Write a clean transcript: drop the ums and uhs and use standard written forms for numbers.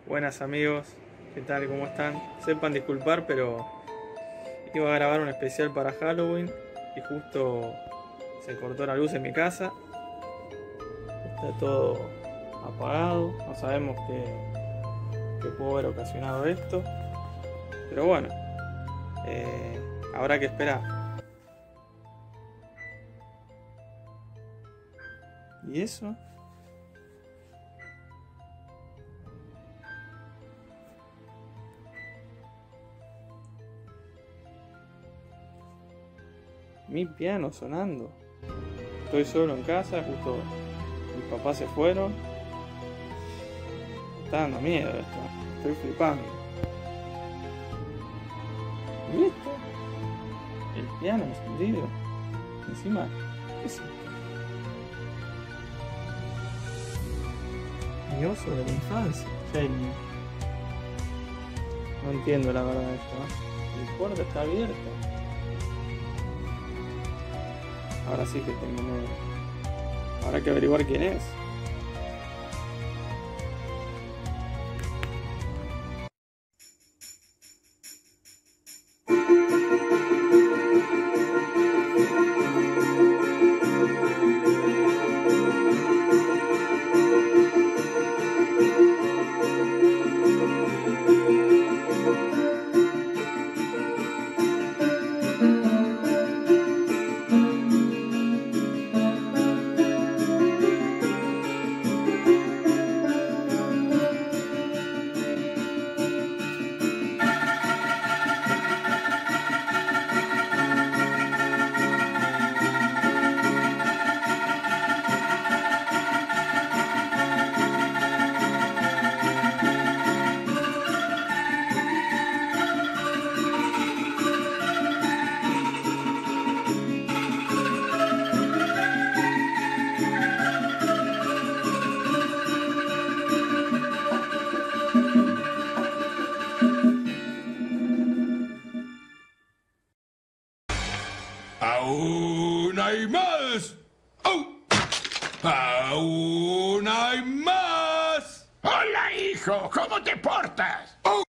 Buenas amigos, ¿qué tal? ¿Cómo están? Sepan disculpar, pero iba a grabar un especial para Halloween y justo se cortó la luz en mi casa. Está todo apagado, no sabemos qué pudo haber ocasionado esto. Pero bueno, habrá que esperar. ¿Y eso? Mi piano sonando. Estoy solo en casa, justo mis papás se fueron. Me está dando miedo esto. Estoy flipando. ¿Y esto? El piano encendido. Encima, ¿qué es esto? Mi oso de la infancia, Jamie. No entiendo la verdad esto, ¿eh? El puerto está abierto. Ahora sí que tengo miedo. Habrá que averiguar quién es. ¡Aún hay más! ¡Oh! ¡Aún hay más! ¡Hola, hijo! ¿Cómo te portas? ¡Oh!